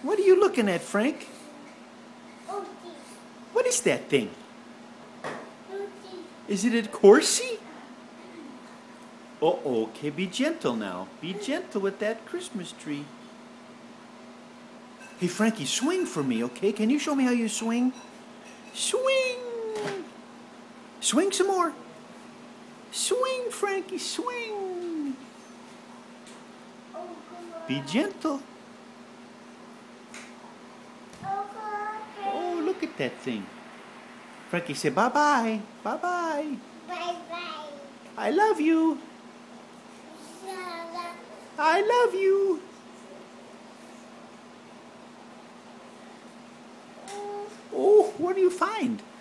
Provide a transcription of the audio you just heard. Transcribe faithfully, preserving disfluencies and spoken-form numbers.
What are you looking at, Frank? Oh, What is that thing? oh, Is it a corsi? Uh-oh, okay, be gentle now. Be gentle with that Christmas tree. Hey, Frankie, swing for me, okay? Can you show me how you swing? Swing! Swing some more. Swing, Frankie, swing. Be gentle. Oh, look at that thing. Frankie, say bye-bye. Bye-bye. bye-bye. I love you. I love you. Oh, what do you find?